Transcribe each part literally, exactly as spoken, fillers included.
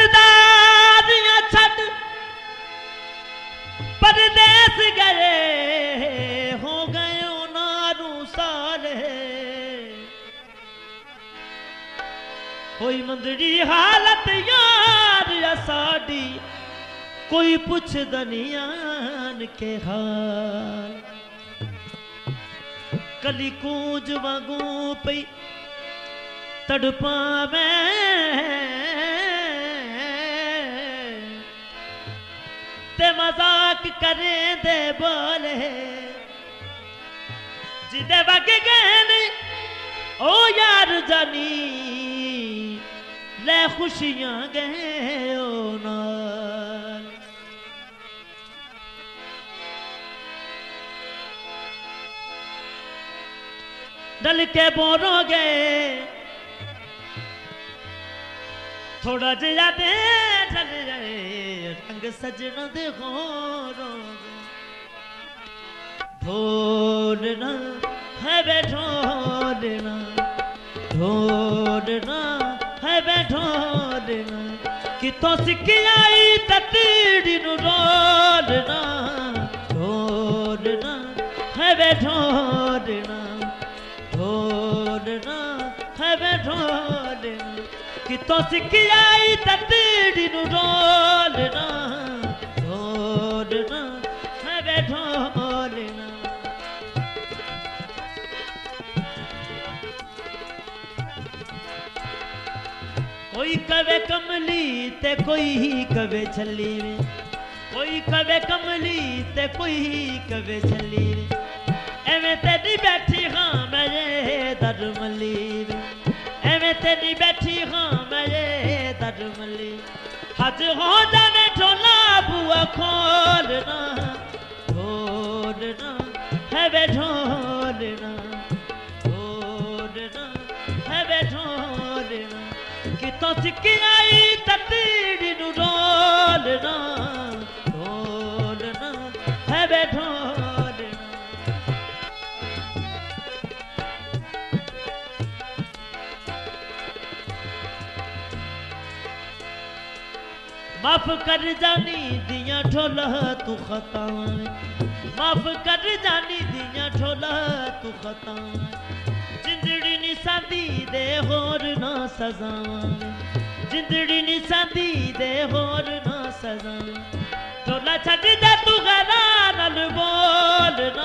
सरदारियां छड़ परदेस गए हो गए नारू सारे कोई मंदड़ी हालत यार साड़ी कोई पुछ दनियान के हाल कली कूंज वांगू पई तड़पा मैं ते मजाक करें दे बोले जिदे वगे गए ओ यार जानी ले खुशियां गए ओ नाल डल के बोलोगे थोड़ा जिया दे ढल जाए रंग सजना दे होरोगे ढोलना है बे ढोलना ढोलना है बे ढोलना कितों सिक्की आई ततीड़ी नु रोलना ढोलना है बे ढोलना ढोलना है बे ढोलना कितों सिक्की आई ततीड़ी नु रोलना ढोलना है बे ढोलना कोई कवे कमली ते कोई कवे छली वे कोई कवे कमली ते कोई कवे छली वे एवें तेरी बैठी हाँ मेरे दरमली वे एवें तेरी बैठी हाँ मेरे दरमली हज हो जाने ढोला बुआ खोलना ढोलना है बे ढोलना ढोलना है बे ढोलना कितों सिक्की आई ततीड़ी नु रोलना ढोलना है बे ढोलना माफ कर जानी दियां ढोला तू खता माफ कर जानी दियां ढोला तू खता जिंदड़ी निसांदी दे होर ना सजा जिंदड़ी निसांदी दे होर ना सजा ढोला छड़ दे तू घरा नल बोलना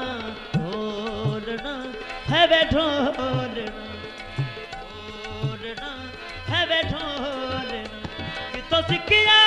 ढोलना है बे ढोलना ढोलना है बे ढोलना कितों सिक्की